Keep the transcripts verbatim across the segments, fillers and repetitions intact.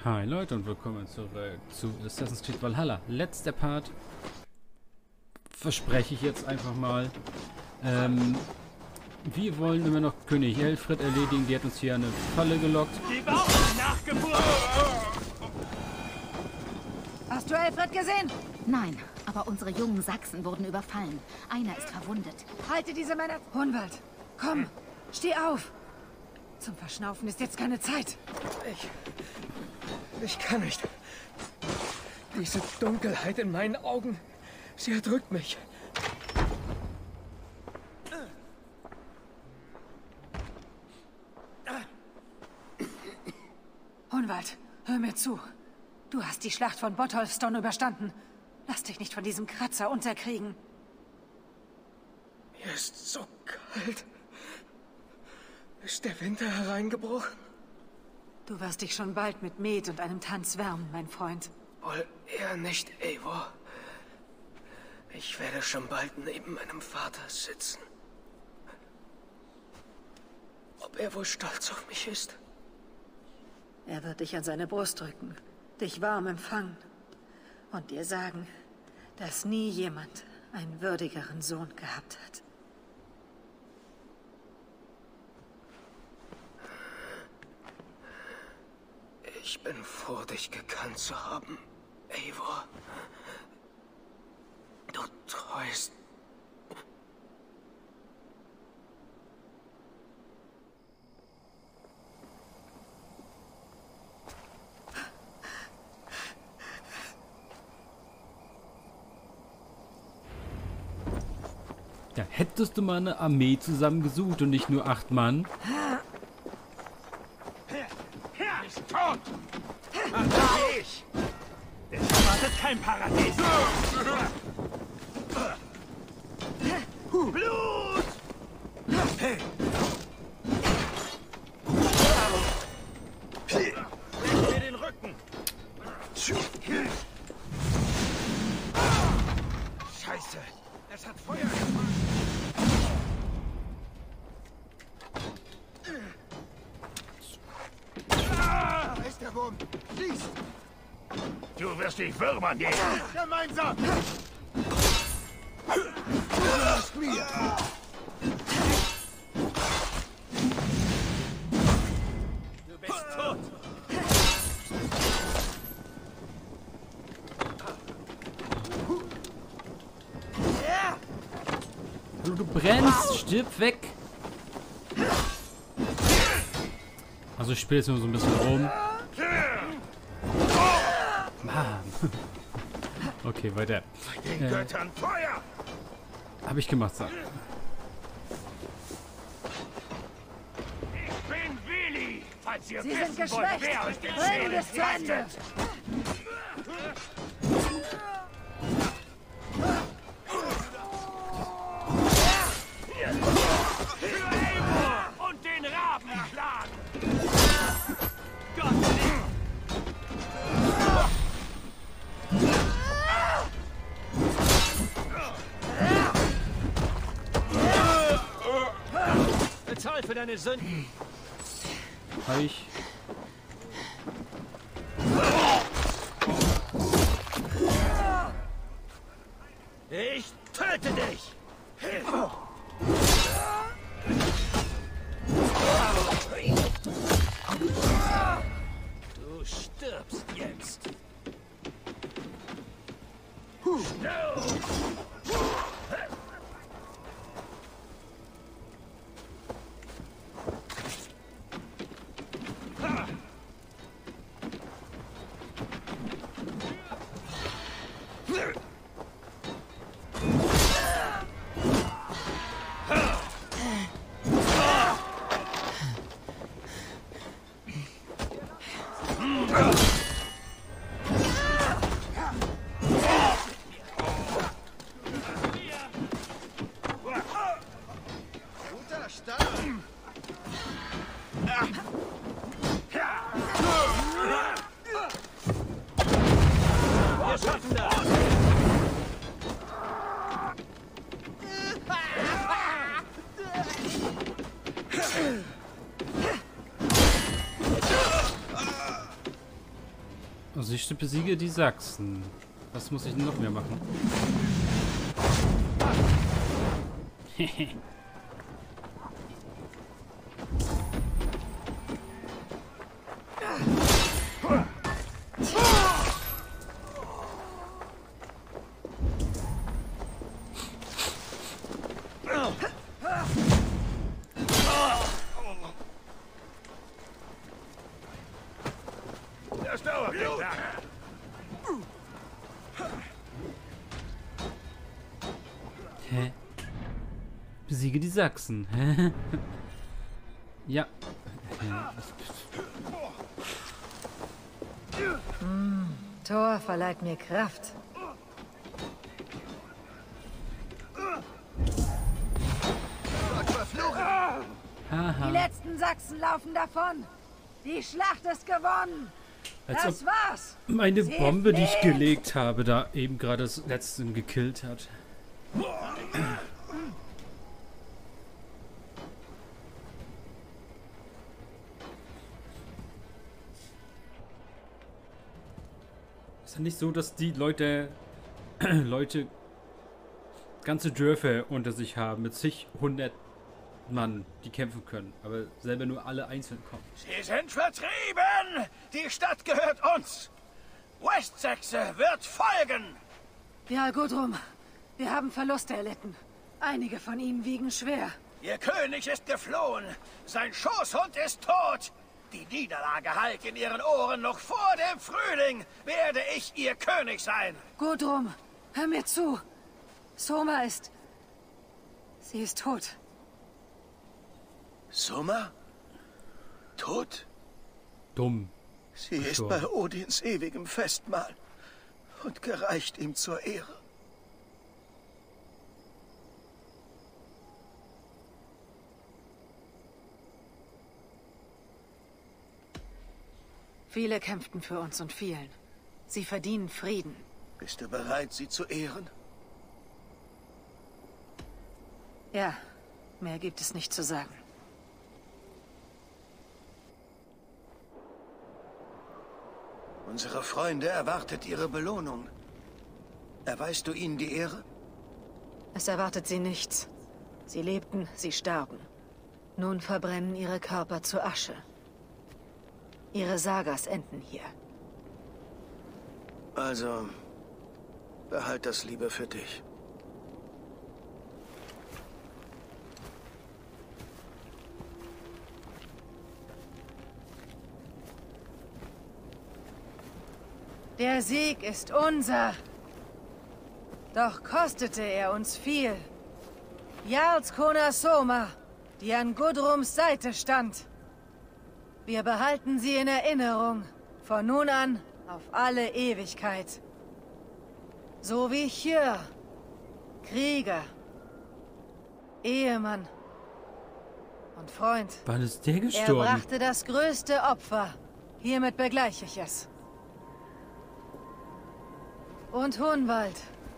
Hi Leute und willkommen zurück zu Assassin's Creed Valhalla. Letzter Part. Verspreche ich jetzt einfach mal. Ähm, wir wollen immer noch König Elfried erledigen. Die hat uns hier eine Falle gelockt. Die Bauern nachgeburt! Hast du Elfried gesehen? Nein, aber unsere jungen Sachsen wurden überfallen. Einer ist verwundet. Halte diese Männer... Hunwald, komm, steh auf. Zum Verschnaufen ist jetzt keine Zeit. Ich... Ich kann nicht. Diese Dunkelheit in meinen Augen, sie erdrückt mich. Hunwald, hör mir zu. Du hast die Schlacht von Botolfston überstanden. Lass dich nicht von diesem Kratzer unterkriegen. Mir ist so kalt. Ist der Winter hereingebrochen? Du wirst dich schon bald mit Met und einem Tanz wärmen, mein Freund. Wohl eher nicht, Eivor. Ich werde schon bald neben meinem Vater sitzen. Ob er wohl stolz auf mich ist? Er wird dich an seine Brust drücken, dich warm empfangen und dir sagen, dass nie jemand einen würdigeren Sohn gehabt hat. Ich bin froh, dich gekannt zu haben, Eivor. Du treuest. Da hättest du mal eine Armee zusammengesucht und nicht nur acht Mann. Ist tot! Ach, da ich! Es erwartet kein Paradies! Blut! Hey! Brech mir den Rücken! Scheiße! Es hat Feuer gemacht! Der Wurm! Schießt! Du wirst dich Würmern gehen! Gemeinsam! Du hast mir! Du bist tot! Du, du brennst, stirb weg! Also ich spiele jetzt nur so ein bisschen rum. Mann. Okay, weiter. Den Äh, Göttern Feuer! Hab ich gemacht, so. Ich bin Willi! Falls ihr Sie wissen sind wollt, geschwächt! wer euch den Bringen Seelen es zu Ende! rettet. Für Eivor und den Rabenclan! Gott! Bezahl für deine Sünden! Hab ich. Ich töte dich! Du stirbst jetzt! Stirb! Guter Start! Wir schaffen das! Also ich besiege die Sachsen. Was muss ich denn noch mehr machen? Hehe. Das dauert nicht lange. Hä? Besiege die Sachsen. Hä? Ja. Hm, Thor verleiht mir Kraft. Haha. Die letzten Sachsen laufen davon. Die Schlacht ist gewonnen. Als Das ob war's. meine Sie Bombe, die ich fliehen. gelegt habe, da eben gerade das letzte gekillt hat. Ist ja nicht so, dass die Leute, Leute ganze Dörfer unter sich haben mit zig hundert Mann, die kämpfen können, aber selber nur alle einzeln kommen. Sie sind vertrieben! Die Stadt gehört uns! Westsachse wird folgen! Ja, Gudrun, wir haben Verluste erlitten. Einige von ihnen wiegen schwer. Ihr König ist geflohen! Sein Schoßhund ist tot! Die Niederlage hallt in ihren Ohren. Noch vor dem Frühling werde ich ihr König sein! Gudrun, hör mir zu. Soma ist... Sie ist tot. Soma? Tot? Dumm. Sie ist So. bei Odins ewigem Festmahl und gereicht ihm zur Ehre. Viele kämpften für uns und fielen. Sie verdienen Frieden. Bist du bereit, sie zu ehren? Ja, mehr gibt es nicht zu sagen. Unsere Freunde erwartet ihre Belohnung. Erweist du ihnen die Ehre? Es erwartet sie nichts. Sie lebten, sie starben. Nun verbrennen ihre Körper zu Asche. Ihre Sagas enden hier. Also, behalt das lieber für dich. Der Sieg ist unser. Doch kostete er uns viel. Jarlskona Soma, die an Gudrums Seite stand. Wir behalten sie in Erinnerung, von nun an auf alle Ewigkeit. So wie Hjör, Krieger, Ehemann und Freund. Wann ist der Er gestorben? brachte das größte Opfer. Hiermit begleiche ich es. Und Hunwald,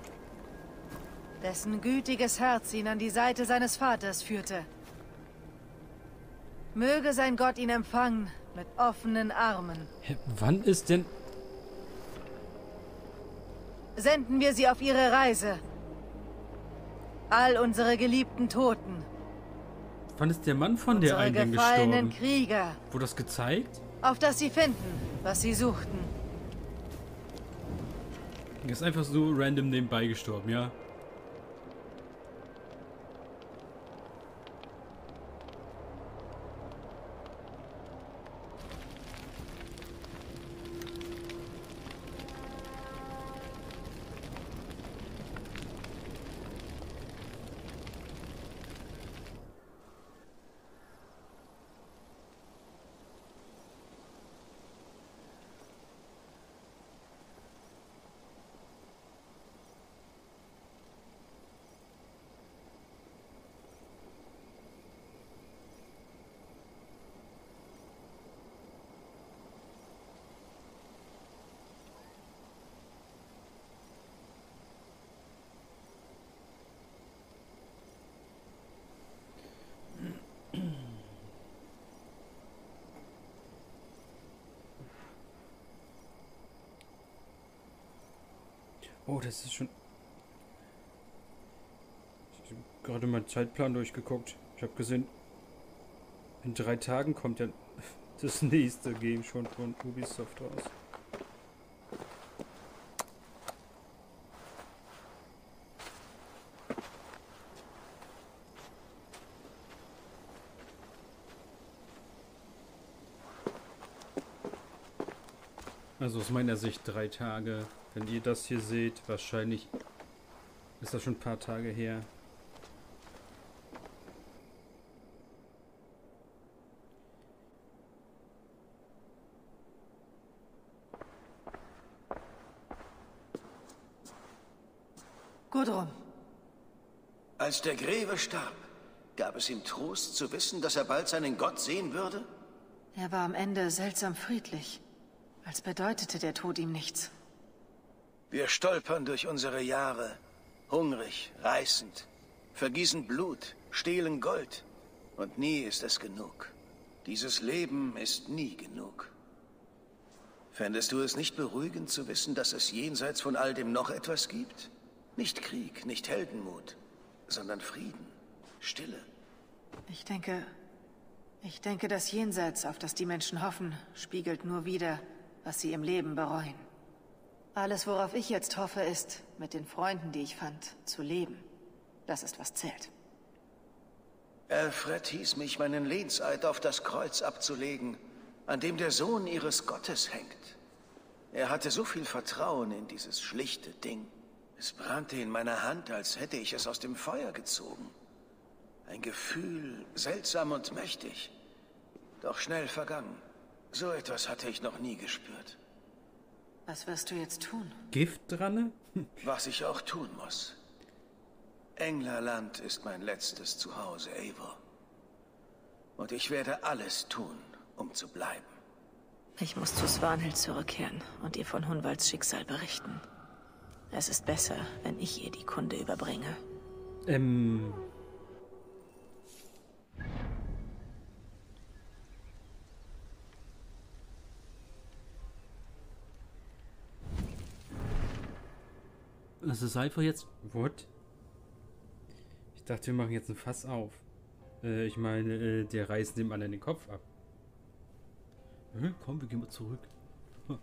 dessen gütiges Herz ihn an die Seite seines Vaters führte. Möge sein Gott ihn empfangen mit offenen Armen. Hä, wann ist denn... Senden wir sie auf ihre Reise. All unsere geliebten Toten. Wann ist der Mann von der Unsere einen denn gefallenen gestorben? Krieger. Wurde das gezeigt? Auf dass sie finden, was sie suchten. Er ist einfach so random nebenbei gestorben, ja? Oh, das ist schon... Ich habe gerade meinen Zeitplan durchgeguckt. Ich habe gesehen, in drei Tagen kommt ja das nächste Game schon von Ubisoft raus. Also aus meiner Sicht drei Tage. Wenn ihr das hier seht, wahrscheinlich ist das schon ein paar Tage her. Gudrun. Als der Greve starb, gab es ihm Trost zu wissen, dass er bald seinen Gott sehen würde? Er war am Ende seltsam friedlich, als bedeutete der Tod ihm nichts. Wir stolpern durch unsere Jahre, hungrig, reißend, vergießen Blut, stehlen Gold. Und nie ist es genug. Dieses Leben ist nie genug. Fändest du es nicht beruhigend zu wissen, dass es jenseits von all dem noch etwas gibt? Nicht Krieg, nicht Heldenmut, sondern Frieden, Stille. Ich denke, ich denke, das Jenseits, auf das die Menschen hoffen, spiegelt nur wider, was sie im Leben bereuen. Alles, worauf ich jetzt hoffe, ist, mit den Freunden, die ich fand, zu leben. Das ist, was zählt. Alfred hieß mich, meinen Lehnseid auf das Kreuz abzulegen, an dem der Sohn ihres Gottes hängt. Er hatte so viel Vertrauen in dieses schlichte Ding. Es brannte in meiner Hand, als hätte ich es aus dem Feuer gezogen. Ein Gefühl, seltsam und mächtig, doch schnell vergangen. So etwas hatte ich noch nie gespürt. Was wirst du jetzt tun? Gift dran? Was ich auch tun muss. Englerland ist mein letztes Zuhause, Eivor. Und ich werde alles tun, um zu bleiben. Ich muss zu Svanhild zurückkehren und ihr von Hunwalds Schicksal berichten. Es ist besser, wenn ich ihr die Kunde überbringe. Ähm... Das ist einfach jetzt... What? Ich dachte, wir machen jetzt ein Fass auf. Äh, ich meine, äh, der reißt dem anderen den Kopf ab. Hm, komm, wir gehen mal zurück. Hm.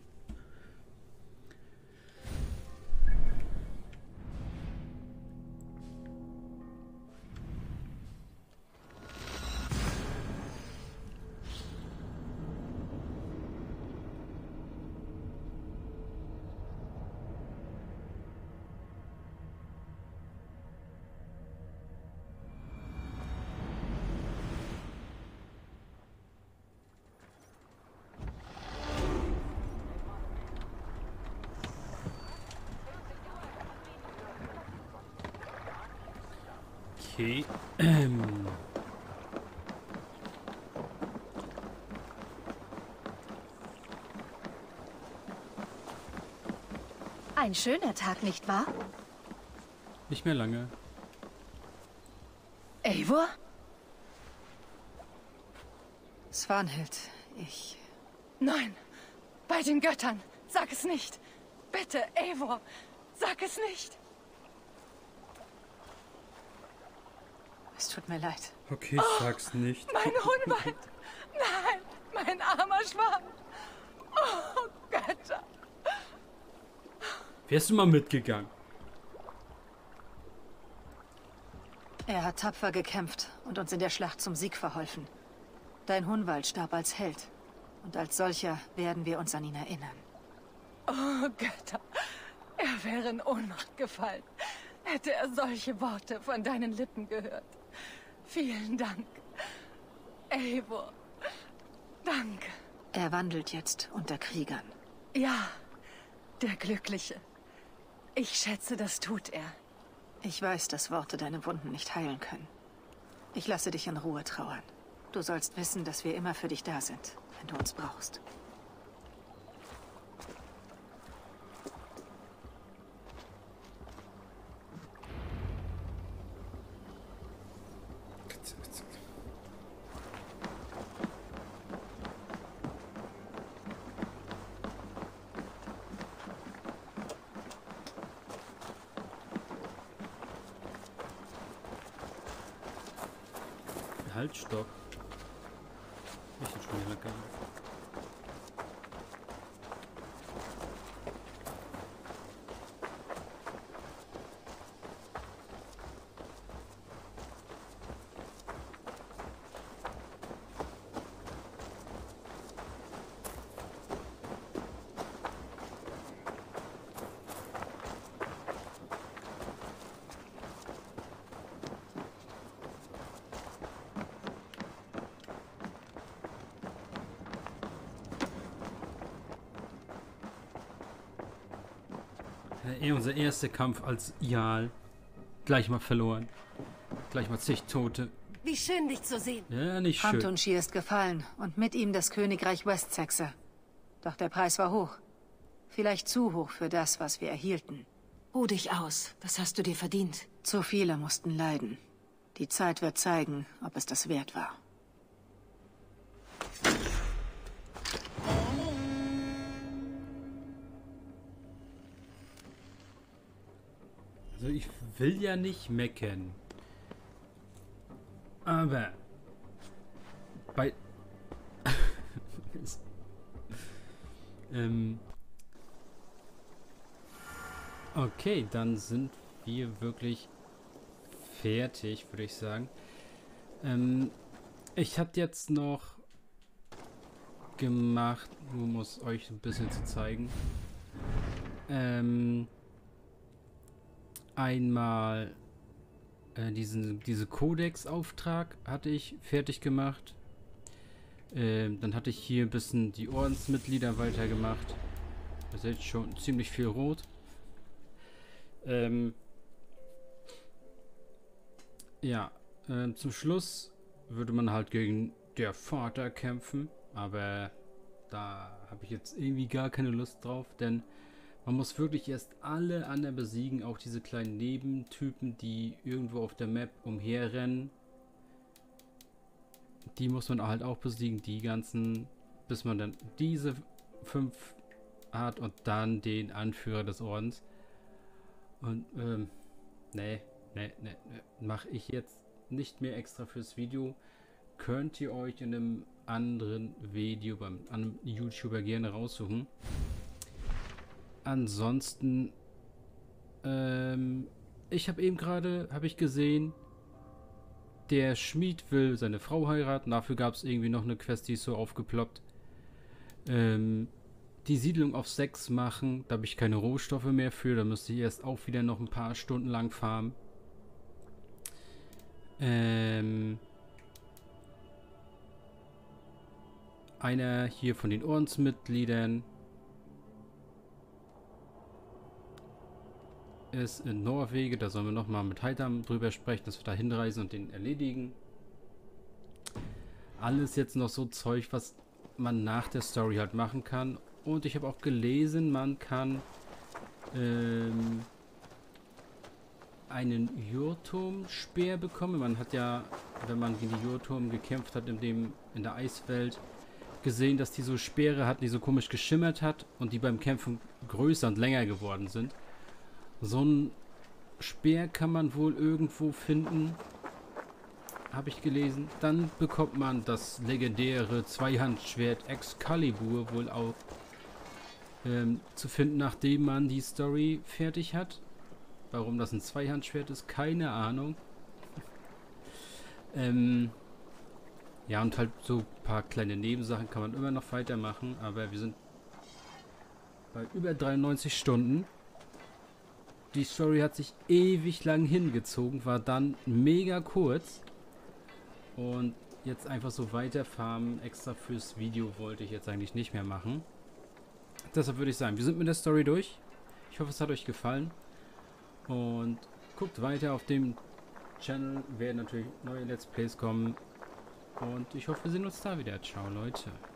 Okay. Ähm. Ein schöner Tag, nicht wahr? Nicht mehr lange. Eivor? Svanhild, ich... Nein, bei den Göttern, sag es nicht. Bitte, Eivor, sag es nicht. Es tut mir leid. Okay, ich sag's nicht. Mein Hunwald! Nein, mein armer Schwan! Oh, Götter! Wärst du mal mitgegangen? Er hat tapfer gekämpft und uns in der Schlacht zum Sieg verholfen. Dein Hunwald starb als Held. Und als solcher werden wir uns an ihn erinnern. Oh, Götter! Er wäre in Ohnmacht gefallen, hätte er solche Worte von deinen Lippen gehört. Vielen Dank, Eivor. Danke. Er wandelt jetzt unter Kriegern. Ja, der Glückliche. Ich schätze, das tut er. Ich weiß, dass Worte deine Wunden nicht heilen können. Ich lasse dich in Ruhe trauern. Du sollst wissen, dass wir immer für dich da sind, wenn du uns brauchst. Haltstock. Ich bin schon wieder gegangen. Eh unser erster Kampf als Jarl. Gleich mal verloren. Gleich mal zig Tote. Wie schön, dich zu sehen. Ja, nicht schön. Hamtunshir ist gefallen und mit ihm das Königreich Westsaxe. Doch der Preis war hoch. Vielleicht zu hoch für das, was wir erhielten. Ruh dich aus. Das hast du dir verdient. Zu viele mussten leiden. Die Zeit wird zeigen, ob es das wert war. Also ich will ja nicht meckern. Aber bei ähm okay, dann sind wir wirklich fertig, würde ich sagen. Ähm, ich habe jetzt noch gemacht, um es euch ein bisschen zu zeigen. Ähm, einmal äh, diesen diese Codex-Auftrag hatte ich fertig gemacht. Ähm, dann hatte ich hier ein bisschen die Ordensmitglieder weitergemacht. Ihr seht schon ziemlich viel rot. Ähm, ja, äh, zum Schluss würde man halt gegen der Vater kämpfen, aber da habe ich jetzt irgendwie gar keine Lust drauf, denn man muss wirklich erst alle anderen besiegen, auch diese kleinen Nebentypen, die irgendwo auf der Map umherrennen. Die muss man halt auch besiegen, die ganzen, bis man dann diese fünf hat und dann den Anführer des Ordens. Und, ähm, nee, nee, nee, nee, mache ich jetzt nicht mehr extra fürs Video. Könnt ihr euch in einem anderen Video beim einem YouTuber gerne raussuchen. Ansonsten, ähm, ich habe eben gerade, habe ich gesehen, der Schmied will seine Frau heiraten. Dafür gab es irgendwie noch eine Quest, die ist so aufgeploppt. Ähm, die Siedlung auf sechs machen. Da habe ich keine Rohstoffe mehr für. Da müsste ich erst auch wieder noch ein paar Stunden lang farmen. Ähm, einer hier von den Ordensmitgliedern ist in Norwegen. Da sollen wir nochmal mit Heidam drüber sprechen, dass wir da hinreisen und den erledigen. Alles jetzt noch so Zeug, was man nach der Story halt machen kann. Und ich habe auch gelesen, man kann ähm, einen Jurturm-Speer bekommen. Man hat ja, wenn man gegen die Jurturm gekämpft hat in, dem, in der Eiswelt, gesehen, dass die so Speere hatten, die so komisch geschimmert hat und die beim Kämpfen größer und länger geworden sind. So ein Speer kann man wohl irgendwo finden, habe ich gelesen. Dann bekommt man das legendäre Zweihandschwert Excalibur wohl auch ähm, zu finden, nachdem man die Story fertig hat. Warum das ein Zweihandschwert ist, keine Ahnung. ähm, ja, und halt so ein paar kleine Nebensachen kann man immer noch weitermachen, aber wir sind bei über dreiundneunzig Stunden. Die Story hat sich ewig lang hingezogen, war dann mega kurz. Und jetzt einfach so weiter farmen, extra fürs Video wollte ich jetzt eigentlich nicht mehr machen. Deshalb würde ich sagen, wir sind mit der Story durch. Ich hoffe, es hat euch gefallen. Und guckt weiter auf dem Channel, werden natürlich neue Let's Plays kommen. Und ich hoffe, wir sehen uns da wieder. Ciao, Leute.